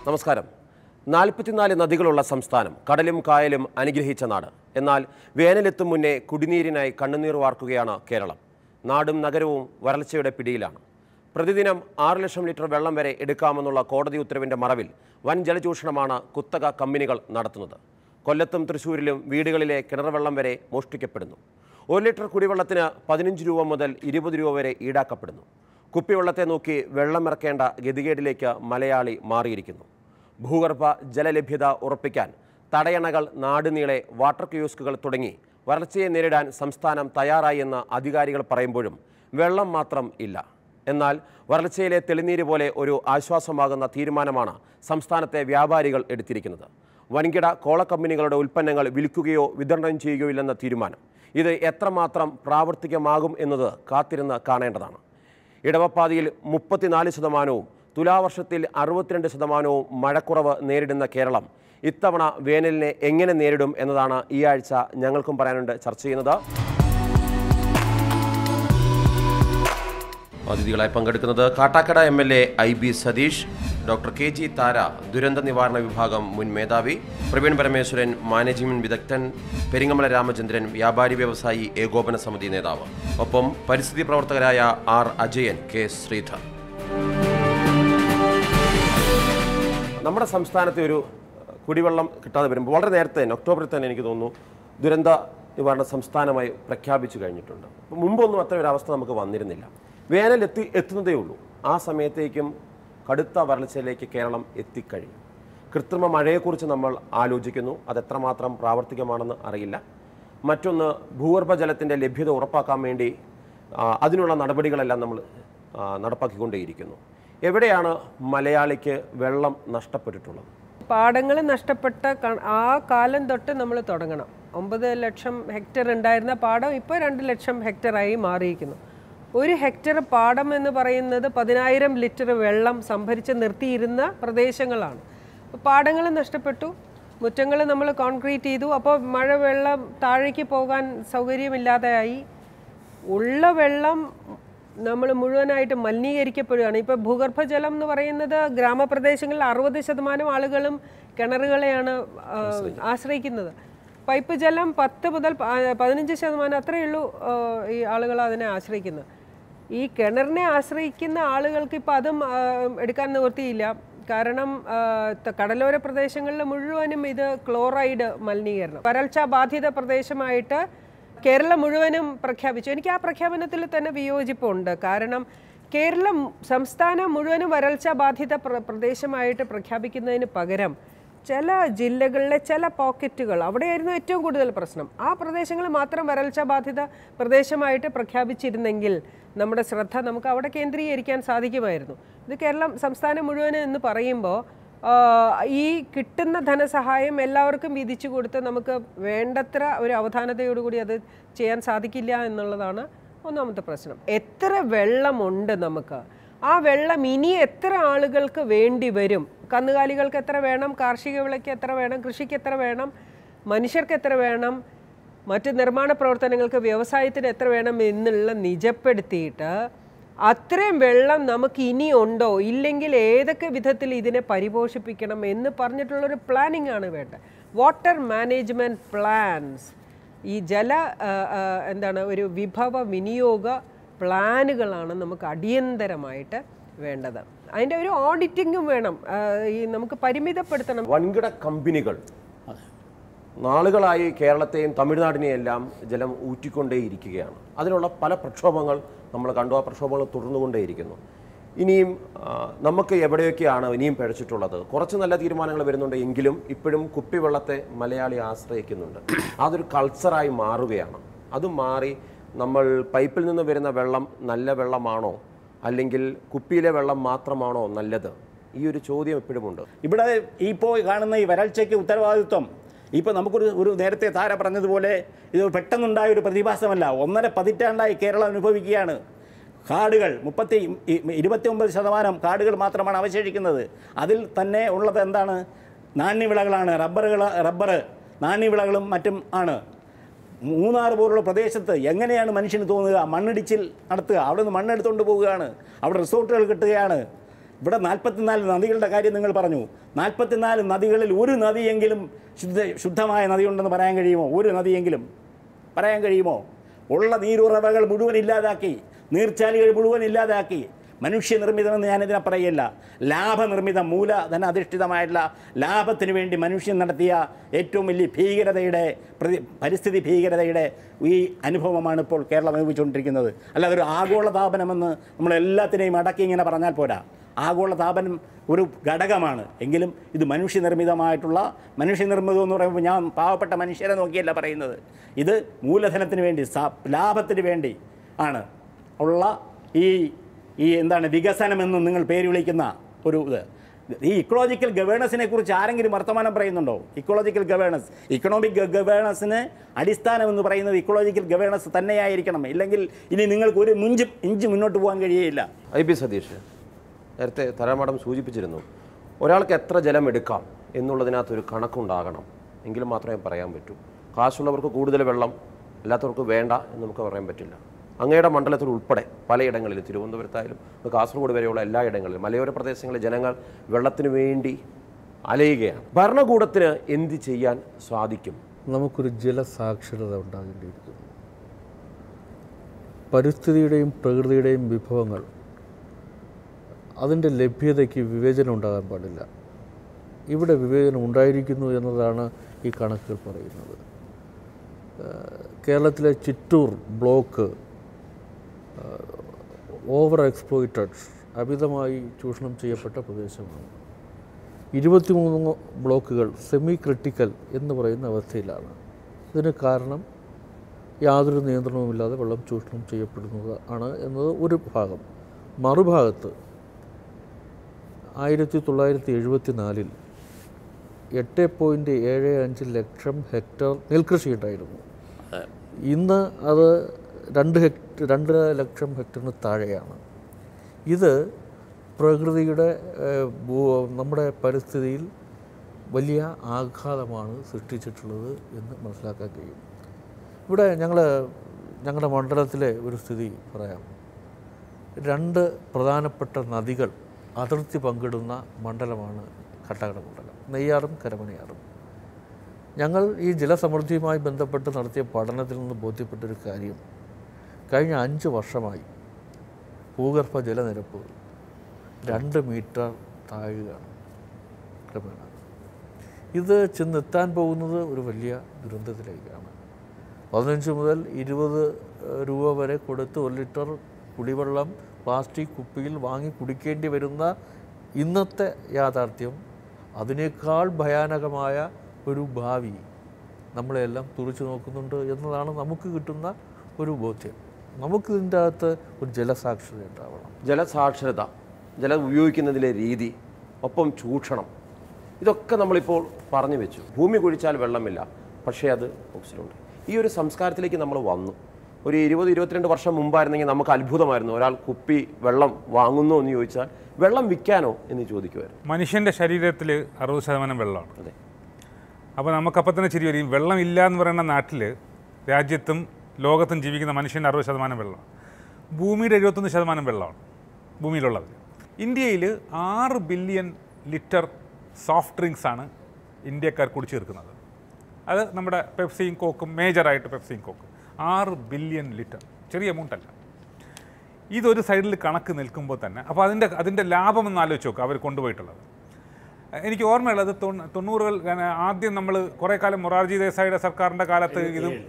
നമസ്കാരം. 44 നദികളുള്ള സംസ്ഥാനം, കടലും കായലും അനുഗ്രഹിച്ച നാട്. എന്നാൽ വേനലെത്തും മുന്നേ കുടിനീരിനായി കണ്ണുനീർ വാർക്കുകയാണ് കേരളം. നാടും നഗരവും വരൾച്ചയുടെ പിടിയിലാണ്. പ്രതിദിനം 6 ലക്ഷം ലിറ്റർ വെള്ളം വരെ എടുക്കാമെന്നുള്ള കോടതി ഉത്തരവിൻ്റെ മറവിൽ വൻ ജലചൂഷണമാണ് കുത്തക കമ്പനികൾ നടത്തുന്നത്. കൊല്ലത്തും തൃശ്ശൂരിലും വീടുകളിലെ കിണർവെള്ളം വരെ മോഷ്ടിക്കപ്പെടുന്നു. 1 ലിറ്റർ കുടിവെള്ളത്തിന് 15 രൂപ മുതൽ 20 രൂപ വരെ ഈടാക്കപ്പെടുന്നു. കുപ്പിവെള്ളത്തെ നോക്കി വെള്ളമിറക്കേണ്ട ഗതികേടിലേക്ക് മലയാളി മാറിയിരിക്കുന്നു. ഭൂഗർഭ ജലലഭ്യത ഉറപ്പിക്കാൻ തടയണകൾ നാടുനീളെ വാട്ടർ കിയോസ്കുകൾ തുടങ്ങി വരൾച്ചയെ നേരിടാൻ സംസ്ഥാനം തയ്യാറായി എന്ന് അധികാരികൾ പറയുമ്പോഴും വെള്ളം മാത്രം ഇല്ല. എന്നാൽ വരൾച്ചയിലെ തെളിനീര് പോലെ ഒരു ആശ്വാസമാകുന്ന തീരുമാനമാണ് സംസ്ഥാനത്തെ വ്യാപാരികൾ എടുത്തിരിക്കുന്നത്. വൻകിട കോളക്കമ്പനികളുടെ ഉൽപ്പന്നങ്ങൾ വിൽക്കുകയോ വിതരണം ചെയ്യുകയോ ഇല്ലെന്ന തീരുമാനം. ഇത് എത്രമാത്രം പ്രാവർത്തികമാകും എന്നത് കാത്തിരുന്ന് കാണേണ്ടതാണ്. ഇടവപ്പാതിയിൽ 34%, തുലാവർഷത്തിൽ 62% മഴക്കുറവ് നേരിടുന്ന കേരളം ഇത്തവണ വേനലിനെ എങ്ങനെ നേരിടും എന്നതാണ് ഈ ആഴ്ച ഞങ്ങൾക്കും പറയാനുണ്ട് ചർച്ച ചെയ്യുന്നത്. അതിഥികളായി പങ്കെടുക്കുന്നത് Kattakada MLA IB Satheesh, doctor KG Thara, ദുരന്ത നിവാരണ വിഭാഗം മുൻ മേധാവി, പ്രവീൺ പരമേശ്വരൻ, മാനേജ്മെന്റ് വിദഗ്ധൻ, പെരിങ്ങമല രാമചന്ദ്രൻ, വ്യാപാരി വ്യവസായി ഏകോപന സമിതി നേതാവ്, ഒപ്പം പരിസ്ഥിതി പ്രവർത്തകരായ R അജയൻ, K ശ്രീധർ. നമ്മുടെ സംസ്ഥാനത്തെ ഒരു കുടിവെള്ളം കിട്ടാതെ വരുമ്പോൾ വളരെ നേരത്തെ തന്നെ ഒക്ടോബറിൽ തന്നെ എനിക്ക് തോന്നുന്നു ദുരന്ത നിവാരണ സംസ്ഥാനമായി പ്രഖ്യാപിച്ചു കഴിഞ്ഞിട്ടുണ്ട്. മുമ്പൊന്നും അത്ര ഒരു അവസ്ഥ നമുക്ക് വന്നിരുന്നില്ല. വേനൽ എത്തുന്നതേ ഉള്ളൂ. ആ സമയത്തേക്കും കടുത്ത വരൾച്ചയിലേക്ക് കേരളം എത്തിക്കഴിഞ്ഞു. കൃത്രിമ മഴയെക്കുറിച്ച് നമ്മൾ ആലോചിക്കുന്നു. അതെത്രമാത്രം പ്രാവർത്തികമാണെന്ന് അറിയില്ല. മറ്റൊന്ന്, ഭൂഗർഭജലത്തിൻ്റെ ലഭ്യത ഉറപ്പാക്കാൻ വേണ്ടി അതിനുള്ള നടപടികളെല്ലാം നമ്മൾ നടപ്പാക്കിക്കൊണ്ടേയിരിക്കുന്നു. എവിടെയാണ് മലയാളിക്ക് വെള്ളം നഷ്ടപ്പെട്ടിട്ടുള്ളത്? പാടങ്ങൾ നഷ്ടപ്പെട്ട ആ കാലം തൊട്ട് നമ്മൾ തുടങ്ങണം. 9 ലക്ഷം ഹെക്ടർ ഉണ്ടായിരുന്ന പാടം ഇപ്പോൾ 2 ലക്ഷം ഹെക്ടറായി മാറിയിരിക്കുന്നു. 1 ഹെക്ടർ പാടം എന്ന് പറയുന്നത് 10,000 ലിറ്റർ വെള്ളം സംഭരിച്ച് നിർത്തിയിരുന്ന പ്രദേശങ്ങളാണ്. പാടങ്ങൾ നഷ്ടപ്പെട്ടു, മുറ്റങ്ങൾ നമ്മൾ കോൺക്രീറ്റ് ചെയ്തു. അപ്പോൾ മഴവെള്ളം താഴേക്ക് പോകാൻ സൗകര്യമില്ലാതെയായി. ഉള്ള വെള്ളം നമ്മൾ മുഴുവനായിട്ട് മലിനീകരിക്കപ്പെടുകയാണ്. ഇപ്പോൾ ഭൂഗർഭജലം എന്ന് പറയുന്നത് ഗ്രാമപ്രദേശങ്ങളിൽ 60% ആളുകളും കിണറുകളെയാണ് ആശ്രയിക്കുന്നത്. പൈപ്പ് ജലം 10 മുതൽ 15% അത്രയേ ഉള്ളൂ ഈ ആളുകൾ അതിനെ ആശ്രയിക്കുന്നത്. ഈ കിണറിനെ ആശ്രയിക്കുന്ന ആളുകൾക്ക് ഇപ്പോൾ അതും എടുക്കാൻ നിവൃത്തിയില്ല. കാരണം കടലോര പ്രദേശങ്ങളിൽ മുഴുവനും ഇത് ക്ലോറൈഡ് മലിനീകരണം. വരൾച്ച ബാധിത പ്രദേശമായിട്ട് കേരളം മുഴുവനും പ്രഖ്യാപിച്ചു. എനിക്ക് ആ പ്രഖ്യാപനത്തിൽ തന്നെ വിയോജിപ്പുണ്ട്. കാരണം കേരളം സംസ്ഥാനം മുഴുവനും വരൾച്ച ബാധിത പ്രദേശമായിട്ട് പ്രഖ്യാപിക്കുന്നതിന് പകരം ചില ജില്ലകളിലെ ചില പോക്കറ്റുകൾ, അവിടെയായിരുന്നു ഏറ്റവും കൂടുതൽ പ്രശ്നം. ആ പ്രദേശങ്ങൾ മാത്രം വരൾച്ച ബാധിത പ്രദേശമായിട്ട് പ്രഖ്യാപിച്ചിരുന്നെങ്കിൽ നമ്മുടെ ശ്രദ്ധ നമുക്ക് അവിടെ കേന്ദ്രീകരിക്കാൻ സാധിക്കുമായിരുന്നു. ഇത് കേരളം സംസ്ഥാനം മുഴുവനും എന്ന് പറയുമ്പോൾ ഈ കിട്ടുന്ന ധനസഹായം എല്ലാവർക്കും വിധിച്ചു കൊടുത്ത് നമുക്ക് വേണ്ടത്ര ഒരു അവധാനതയോടുകൂടി അത് ചെയ്യാൻ സാധിക്കില്ല എന്നുള്ളതാണ് ഒന്നാമത്തെ പ്രശ്നം. എത്ര വെള്ളമുണ്ട് നമുക്ക്, ആ വെള്ളം ഇനി എത്ര ആളുകൾക്ക് വേണ്ടി വരും? കന്നുകാലികൾക്ക് എത്ര വേണം, കാർഷിക വിളയ്ക്ക് എത്ര വേണം, കൃഷിക്ക് എത്ര വേണം, മനുഷ്യർക്ക് എത്ര വേണം, മറ്റ് നിർമ്മാണ പ്രവർത്തനങ്ങൾക്ക്, വ്യവസായത്തിന് എത്ര വേണം എന്നുള്ള നിജപ്പെടുത്തിയിട്ട് അത്രയും വെള്ളം നമുക്ക് ഇനി ഉണ്ടോ, ഇല്ലെങ്കിൽ ഏതൊക്കെ വിധത്തിൽ ഇതിനെ പരിപോഷിപ്പിക്കണം എന്ന് പറഞ്ഞിട്ടുള്ളൊരു പ്ലാനിങ് ആണ് വേണ്ടത്. വാട്ടർ മാനേജ്മെൻറ്റ് പ്ലാൻസ്, ഈ ഒരു വിഭവ വിനിയോഗ പ്ലാനുകളാണ് നമുക്ക് അടിയന്തരമായിട്ട് വേണ്ടത്. അതിൻ്റെ ഒരു ഓഡിറ്റിങ്ങും വേണം. ഈ നമുക്ക് പരിമിതപ്പെടുത്തണം. വൻകിട കമ്പനികൾ നാളുകളായി കേരളത്തെയും തമിഴ്നാടിനെയും എല്ലാം ജലം ഊറ്റിക്കൊണ്ടേയിരിക്കുകയാണ്. അതിനുള്ള പല പ്രക്ഷോഭങ്ങൾ നമ്മൾ കണ്ടു. ആ പ്രക്ഷോഭങ്ങൾ തുടർന്നുകൊണ്ടേയിരിക്കുന്നു. ഇനിയും നമുക്ക് എവിടെയൊക്കെയാണ് ഇനിയും പിഴച്ചിട്ടുള്ളത്? കുറച്ച് നല്ല തീരുമാനങ്ങൾ വരുന്നുണ്ട്, എങ്കിലും ഇപ്പോഴും കുപ്പിവെള്ളത്തെ മലയാളി ആശ്രയിക്കുന്നുണ്ട്. അതൊരു കൾച്ചറായി മാറുകയാണ്. അത് മാറി നമ്മൾ പൈപ്പിൽ നിന്ന് വരുന്ന വെള്ളം നല്ല വെള്ളമാണോ, അല്ലെങ്കിൽ കുപ്പിയിലെ വെള്ളം മാത്രമാണോ നല്ലത്? ഈ ഒരു ചോദ്യം എപ്പോഴുമുണ്ട്. ഇവിടെ ഇപ്പോൾ കാണുന്ന ഈ വരൾച്ചയ്ക്ക് ഉത്തരവാദിത്വം ഇപ്പോൾ നമുക്കൊരു നേരത്തെ താര പറഞ്ഞതുപോലെ ഇത് പെട്ടെന്നുണ്ടായ ഒരു പ്രതിഭാസമല്ല. 1.5 പതിറ്റാണ്ടായി കേരളം അനുഭവിക്കുകയാണ്. കാടുകൾ 29% കാടുകൾ മാത്രമാണ് അവശേഷിക്കുന്നത്. അതിൽ തന്നെ ഉള്ളത് എന്താണ്? നാണ്യവിളകളാണ്. റബ്ബർ നാണ്യവിളകളും മറ്റും ആണ്. മൂന്നാർ പോലുള്ള പ്രദേശത്ത് എങ്ങനെയാണ് മനുഷ്യന് തോന്നുക? മണ്ണിടിച്ചിൽ നടത്തുക, അവിടെ നിന്ന് മണ്ണെടുത്തുകൊണ്ട് പോവുകയാണ്, അവിടെ റിസോർട്ടുകൾ കിട്ടുകയാണ്. ഇവിടെ 44 നദികളുടെ കാര്യം നിങ്ങൾ പറഞ്ഞു. 44 നദികളിൽ ഒരു നദിയെങ്കിലും ശുദ്ധമായ നദിയുണ്ടെന്ന് പറയാൻ കഴിയുമോ? ഒരു നദിയെങ്കിലും പറയാൻ കഴിയുമോ? ഉള്ള നീരുറവകൾ മുഴുവൻ ഇല്ലാതാക്കി, നീർച്ചാലുകൾ മുഴുവൻ ഇല്ലാതാക്കി. മനുഷ്യനിർമ്മിതമെന്ന് ഞാനിതിനെ പറയില്ല, ലാഭനിർമ്മിതം, മൂലധന അധിഷ്ഠിതമായിട്ടുള്ള ലാഭത്തിന് വേണ്ടി മനുഷ്യൻ നടത്തിയ ഏറ്റവും വലിയ ഭീകരതയുടെ പരിസ്ഥിതി ഭീകരതയുടെ ഈ അനുഭവമാണ് ഇപ്പോൾ കേരളം അനുഭവിച്ചുകൊണ്ടിരിക്കുന്നത്. അല്ലാതെ ഒരു ആഗോളതാപനമെന്ന് നമ്മളെല്ലാത്തിനെയും അടക്കി ഇങ്ങനെ പറഞ്ഞാൽ പോരാ. ആഗോളതാപനം ഒരു ഘടകമാണ്, എങ്കിലും ഇത് മനുഷ്യനിർമ്മിതമായിട്ടുള്ള, മനുഷ്യനിർമ്മിതം എന്ന് പറയുമ്പോൾ ഞാൻ പാവപ്പെട്ട മനുഷ്യരെ നോക്കിയല്ല പറയുന്നത്, ഇത് മൂലധനത്തിന് വേണ്ടി ലാഭത്തിന് വേണ്ടി ആണ് ഉള്ള ഈ എന്താണ് വികസനമെന്ന് നിങ്ങൾ പേര് വിളിക്കുന്ന ഒരു ഇത്. ഈ ഇക്കോളജിക്കൽ ഗവേണൻസിനെ കുറിച്ച് ആരെങ്കിലും വർത്തമാനം പറയുന്നുണ്ടോ? ഇക്കോളജിക്കൽ ഗവേണൻസ്, ഇക്കണോമിക് ഗവേണൻസിന് അടിസ്ഥാനമെന്ന് പറയുന്നത് ഇക്കോളജിക്കൽ ഗവേണൻസ് തന്നെയായിരിക്കണം. ഇല്ലെങ്കിൽ ഇനി നിങ്ങൾക്ക് ഒരു ഇഞ്ച് മുന്നോട്ട് പോകാൻ കഴിയുകയില്ല. IB സതീഷ്, നേരത്തെ തരാമാടം സൂചിപ്പിച്ചിരുന്നു, ഒരാൾക്ക് എത്ര ജലം എടുക്കാം എന്നുള്ളതിനകത്തൊരു കണക്കുണ്ടാകണം, എങ്കിലും മാത്രമേ പറയാൻ പറ്റൂ. കാശുള്ളവർക്ക് കൂടുതൽ വെള്ളം, അല്ലാത്തവർക്ക് വേണ്ട എന്ന് നമുക്ക് പറയാൻ പറ്റില്ല. അങ്ങയുടെ മണ്ഡലത്തിൽ ഉൾപ്പെടെ പലയിടങ്ങളിലും, തിരുവനന്തപുരത്തായാലും കാസർഗോഡ് വരെയുള്ള എല്ലാ ഇടങ്ങളിലും മലയോര പ്രദേശങ്ങളിലെ ജനങ്ങൾ വെള്ളത്തിന് വേണ്ടി അലയുകയാണ്. ഭരണകൂടത്തിന് എന്ത് ചെയ്യാൻ സാധിക്കും? നമുക്കൊരു ജലസാക്ഷരത ഉണ്ടാകേണ്ടിയിരിക്കുന്നു. പരിസ്ഥിതിയുടെയും പ്രകൃതിയുടെയും വിഭവങ്ങൾ, അതിൻ്റെ ലഭ്യതയ്ക്ക് വിവേചനം ഉണ്ടാകാൻ പാടില്ല. ഇവിടെ വിവേചനം ഉണ്ടായിരിക്കുന്നു എന്നതാണ് ഈ കണക്കുകൾ പറയുന്നത്. കേരളത്തിലെ ചിറ്റൂർ ബ്ലോക്ക് ഓവർ എക്സ്പ്ലോയിറ്റഡ്, അമിതമായി ചൂഷണം ചെയ്യപ്പെട്ട പ്രദേശമാണ്. 23 ബ്ലോക്കുകൾ സെമി ക്രിട്ടിക്കൽ എന്ന് പറയുന്ന അവസ്ഥയിലാണ്. ഇതിന് കാരണം യാതൊരു നിയന്ത്രണവുമില്ലാതെ വെള്ളം ചൂഷണം ചെയ്യപ്പെടുന്നത് ആണ് എന്നത് ഒരു ഭാഗം. മറുഭാഗത്ത് 1974 8.75 ലക്ഷം ഹെക്ടർ നെൽകൃഷി ഉണ്ടായിരുന്നു. ഇന്ന് അത് 2 ലക്ഷം ഹെക്ടറിന് താഴെയാണ്. ഇത് പ്രകൃതിയുടെ നമ്മുടെ പരിസ്ഥിതിയിൽ വലിയ ആഘാതമാണ് സൃഷ്ടിച്ചിട്ടുള്ളത് എന്ന് മനസ്സിലാക്കാൻ കഴിയും. ഇവിടെ ഞങ്ങളുടെ മണ്ഡലത്തിലെ ഒരു സ്ഥിതി പറയാം. 2 പ്രധാനപ്പെട്ട നദികൾ അതിർത്തി പങ്കിടുന്ന മണ്ഡലമാണ് കാട്ടാക്കട മണ്ഡലം, നെയ്യാറും കരമനയാറും. ഞങ്ങൾ ഈ ജലസമൃദ്ധിയുമായി ബന്ധപ്പെട്ട് നടത്തിയ പഠനത്തിൽ നിന്ന് ബോധ്യപ്പെട്ടൊരു കാര്യം, കഴിഞ്ഞ 5 വർഷമായി ഭൂഗർഭ ജലനിരപ്പ് 2 മീറ്റർ താഴുകയാണ് ക്രമേണ. ഇത് ചെന്നെത്താൻ പോകുന്നത് ഒരു വലിയ ദുരന്തത്തിലേക്കാണ്. 15 മുതൽ 20 രൂപ വരെ കൊടുത്ത് 1 ലിറ്റർ കുടിവെള്ളം പ്ലാസ്റ്റിക് കുപ്പിയിൽ വാങ്ങി കുടിക്കേണ്ടി വരുന്ന ഇന്നത്തെ യാഥാർത്ഥ്യം, അതിനേക്കാൾ ഭയാനകമായ ഒരു ഭാവി നമ്മളെല്ലാം തുറച്ചു നോക്കുന്നുണ്ട് എന്നതാണ് നമുക്ക് കിട്ടുന്ന ഒരു ബോധ്യം. നമുക്കിതിൻ്റെ അകത്ത് ഒരു ജലസാക്ഷരത ഉണ്ടാവണം. ജലസാക്ഷരത, ജലം ഉപയോഗിക്കുന്നതിലെ രീതി, ഒപ്പം ചൂഷണം, ഇതൊക്കെ നമ്മളിപ്പോൾ പറഞ്ഞു വെച്ചു. ഭൂമി കുഴിച്ചാൽ വെള്ളമില്ല, പക്ഷേ അത് ഓക്സിജനുണ്ട്. ഈ ഒരു സംസ്കാരത്തിലേക്ക് നമ്മൾ വന്നു. ഒരു 20-22 വർഷം മുമ്പായിരുന്നെങ്കിൽ നമുക്ക് അത്ഭുതമായിരുന്നു. ഒരാൾ കുപ്പി വെള്ളം വാങ്ങുന്നു എന്ന് ചോദിച്ചാൽ വെള്ളം വിൽക്കാനോ എന്ന് ചോദിക്കുമായിരുന്നു. മനുഷ്യൻ്റെ ശരീരത്തിൽ 60% വെള്ളമാണ്. അതെ. അപ്പോൾ നമുക്കപ്പം തന്നെ ചിരി വരും. വെള്ളം ഇല്ല എന്ന് പറയുന്ന നാട്ടിൽ, രാജ്യത്തും ലോകത്തും ജീവിക്കുന്ന മനുഷ്യൻ്റെ 60% വെള്ളമാണ്. ഭൂമിയുടെ 71% വെള്ളമാണ് ഭൂമിയിലുള്ളത്. ഇന്ത്യയിൽ 6 ബില്യൺ ലിറ്റർ സോഫ്റ്റ് ഡ്രിങ്ക്സാണ് ഇന്ത്യക്കാർ കുടിച്ചു തീർക്കുന്നത്. അത് നമ്മുടെ പെപ്സിയും കോക്കും, മേജറായിട്ട് പെപ്സിയും കോക്കും 6 ബില്യൺ ലിറ്റർ, ചെറിയ എമൗണ്ട് അല്ല. ഇതൊരു സൈഡിൽ കണക്ക് നിൽക്കുമ്പോൾ തന്നെ അപ്പോൾ അതിൻ്റെ ലാഭമെന്ന് ആലോചിച്ച് നോക്കുക അവർ കൊണ്ടുപോയിട്ടുള്ളത്. എനിക്ക് ഓർമ്മയുള്ളത് 90-കൾ ആദ്യം നമ്മൾ കുറേ കാലം മൊറാർജി ദേശായിയുടെ സർക്കാരിൻ്റെ കാലത്ത്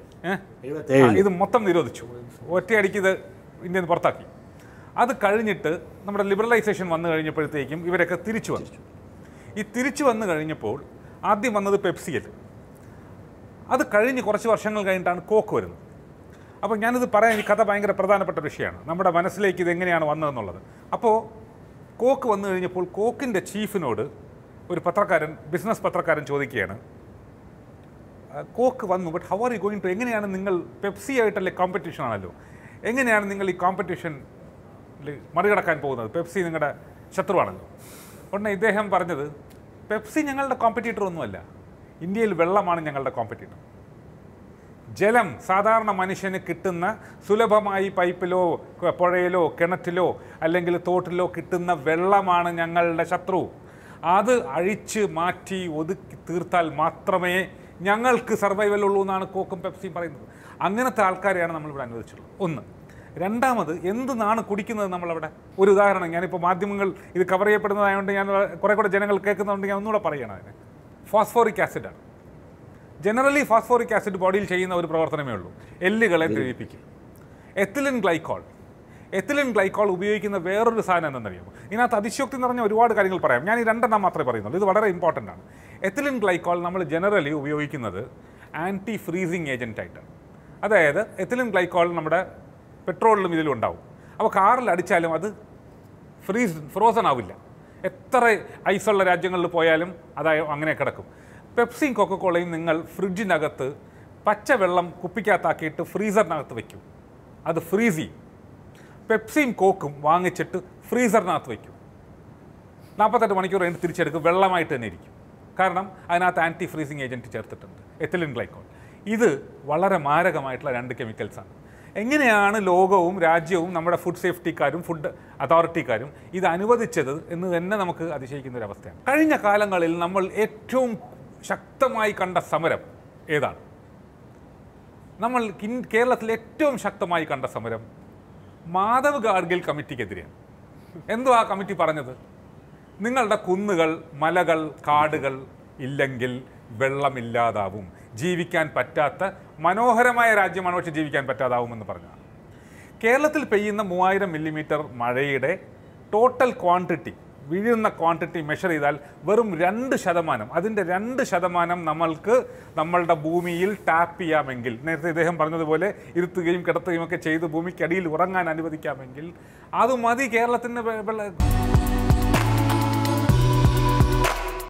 ഇത് മൊത്തം നിരോധിച്ചു. ഒറ്റയടിക്ക് ഇത് ഇന്ത്യയിൽ നിന്ന് പുറത്താക്കി. അത് കഴിഞ്ഞിട്ട് നമ്മുടെ ലിബറലൈസേഷൻ വന്നു കഴിഞ്ഞപ്പോഴത്തേക്കും ഇവരൊക്കെ തിരിച്ചു വന്നു. ഈ തിരിച്ചു വന്നു കഴിഞ്ഞപ്പോൾ ആദ്യം വന്നത് പെപ്സിയിൽ, അത് കഴിഞ്ഞ് കുറച്ച് വർഷങ്ങൾ കഴിഞ്ഞിട്ടാണ് കോക്ക് വരുന്നത്. അപ്പോൾ ഞാനിത് പറയാൻ, ഈ കഥ ഭയങ്കര പ്രധാനപ്പെട്ട വിഷയമാണ്, നമ്മുടെ മനസ്സിലേക്ക് ഇതെങ്ങനെയാണ് വന്നതെന്നുള്ളത്. അപ്പോൾ കോക്ക് വന്നു കഴിഞ്ഞപ്പോൾ കോക്കിൻ്റെ ചീഫിനോട് ഒരു പത്രക്കാരൻ, ബിസിനസ് പത്രക്കാരൻ ചോദിക്കുകയാണ്, കോക്ക് വന്നു, but how are you going to, എങ്ങനെയാണ് നിങ്ങൾ, പെപ്സി ആയിട്ടല്ലേ കോമ്പറ്റീഷൻ ആണല്ലോ, എങ്ങനെയാണ് നിങ്ങൾ ഈ കോമ്പറ്റീഷൻ മറികടക്കാൻ പോകുന്നത്? പെപ്സി നിങ്ങളുടെ ശത്രുവാണല്ലോ. ഉടനെ ഇദ്ദേഹം പറഞ്ഞത്, പെപ്സി ഞങ്ങളുടെ കോമ്പറ്റീറ്റർ ഒന്നുമല്ല, ഇന്ത്യയിൽ വെള്ളമാണ് ഞങ്ങളുടെ കോമ്പറ്റീറ്റർ. ജലം സാധാരണ മനുഷ്യന് കിട്ടുന്ന സുലഭമായി പൈപ്പിലോ പുഴയിലോ കിണറ്റിലോ അല്ലെങ്കിൽ തോട്ടിലോ കിട്ടുന്ന വെള്ളമാണ് ഞങ്ങളുടെ ശത്രു. അത് അഴിച്ച് മാറ്റി ഒതുക്കി തീർത്താൽ മാത്രമേ ഞങ്ങൾക്ക് സർവൈവൽ ഉള്ളൂ എന്നാണ് കോക്കും പെപ്സിയും പറയുന്നത്. അങ്ങനത്തെ ആൾക്കാരെയാണ് നമ്മളിവിടെ അനുവദിച്ചുള്ളത്. ഒന്ന്. രണ്ടാമത്, എന്താണ് കുടിക്കുന്നത് നമ്മളവിടെ? ഒരു ഉദാഹരണം, ഞാനിപ്പോൾ മാധ്യമങ്ങൾ ഇത് കവർ ചെയ്യപ്പെടുന്നതായതുകൊണ്ട് ഞാൻ കുറേ കൂടെ ജനങ്ങൾ കേൾക്കുന്നതുകൊണ്ട് ഞാൻ ഒന്നുകൂടെ പറയുകയാണ്. അതിന് ഫോസ്ഫോറിക് ആസിഡാണ്. ജനറലി ഫോസ്ഫോറിക് ആസിഡ് ബോഡിയിൽ ചെയ്യുന്ന ഒരു പ്രവർത്തനമേ ഉള്ളൂ, എല്ലുകളെ ദ്രവിപ്പിക്കും. എത്തിലിൻ ഗ്ലൈക്കോൾ ഉപയോഗിക്കുന്ന വേറൊരു സാധനം എന്തെന്നറിയാമോ? ഇതിനകത്ത് അതിശയോക്തി എന്ന് പറഞ്ഞാൽ ഒരുപാട് കാര്യങ്ങൾ പറയാം. ഞാൻ ഈ രണ്ടെണ്ണം മാത്രമേ പറയുന്നുള്ളൂ, ഇത് വളരെ ഇമ്പോർട്ടൻ്റ് ആണ്. എത്തിലിൻ ഗ്ലൈക്കോൾ നമ്മൾ ജനറലി ഉപയോഗിക്കുന്നത് ആൻറ്റി ഫ്രീസിങ് ഏജൻറ്റായിട്ടാണ്. അതായത് എത്തിലിൻ ഗ്ലൈക്കോൾ നമ്മുടെ പെട്രോളിലും ഇതിലും ഉണ്ടാവും. അപ്പോൾ കാറിൽ അടിച്ചാലും അത് ഫ്രോസൺ ആവില്ല. എത്ര ഐസുള്ള രാജ്യങ്ങളിൽ പോയാലും അങ്ങനെ കിടക്കും. പെപ്സിയും കൊക്കക്കോളയും നിങ്ങൾ ഫ്രിഡ്ജിനകത്ത് പച്ചവെള്ളം കുപ്പിക്കകത്താക്കിയിട്ട് ഫ്രീസറിനകത്ത് വയ്ക്കും, അത് ഫ്രീസ് ചെയ്യും. പെപ്സിയും കോക്കും വാങ്ങിച്ചിട്ട് ഫ്രീസറിനകത്ത് വയ്ക്കും, 48 മണിക്കൂർ കഴിഞ്ഞ് തിരിച്ചെടുക്കും, വെള്ളമായിട്ട് തന്നെ ഇരിക്കും. കാരണം അതിനകത്ത് ആൻറ്റി ഫ്രീസിങ് ഏജൻറ്റ് ചേർത്തിട്ടുണ്ട്, എത്തിലിൻ ഗ്ലൈക്കോൾ. ഇത് വളരെ മാരകമായിട്ടുള്ള 2 കെമിക്കൽസാണ്. എങ്ങനെയാണ് ലോകവും രാജ്യവും നമ്മുടെ ഫുഡ് സേഫ്റ്റിക്കാരും ഫുഡ് അതോറിറ്റിക്കാരും ഇത് അനുവദിച്ചത് എന്ന് തന്നെ നമുക്ക് അതിശയിക്കുന്ന ഒരു അവസ്ഥയാണ്. കഴിഞ്ഞ കാലങ്ങളിൽ നമ്മൾ ഏറ്റവും ശക്തമായി കണ്ട സമരം ഏതാണ്? നമ്മൾ കേരളത്തിൽ ഏറ്റവും ശക്തമായി കണ്ട സമരം മാധവ് ഗാഡ്ഗിൽ കമ്മിറ്റിക്കെതിരെയാണ്. എന്തോ ആ കമ്മിറ്റി പറഞ്ഞത്? നിങ്ങളുടെ കുന്നുകൾ, മലകൾ, കാടുകൾ ഇല്ലെങ്കിൽ വെള്ളമില്ലാതാവും, ജീവിക്കാൻ പറ്റാത്ത മനോഹരമായ രാജ്യമാണ്, പക്ഷെ ജീവിക്കാൻ പറ്റാതാവുമെന്ന് പറഞ്ഞതാണ്. കേരളത്തിൽ പെയ്യുന്ന 3000 മില്ലിമീറ്റർ മഴയുടെ ടോട്ടൽ ക്വാണ്ടിറ്റി, വീഴുന്ന ക്വാണ്ടിറ്റി മെഷർ ചെയ്താൽ വെറും 2%, അതിൻ്റെ 2% നമ്മൾക്ക് നമ്മളുടെ ഭൂമിയിൽ ടാപ്പ് ചെയ്യാമെങ്കിൽ, നേരത്തെ ഇദ്ദേഹം പറഞ്ഞതുപോലെ ഇരുത്തുകയും കിടത്തുകയും ഒക്കെ ചെയ്ത് ഭൂമിക്കടിയിൽ ഉറങ്ങാൻ അനുവദിക്കാമെങ്കിൽ അത് മതി കേരളത്തിൻ്റെ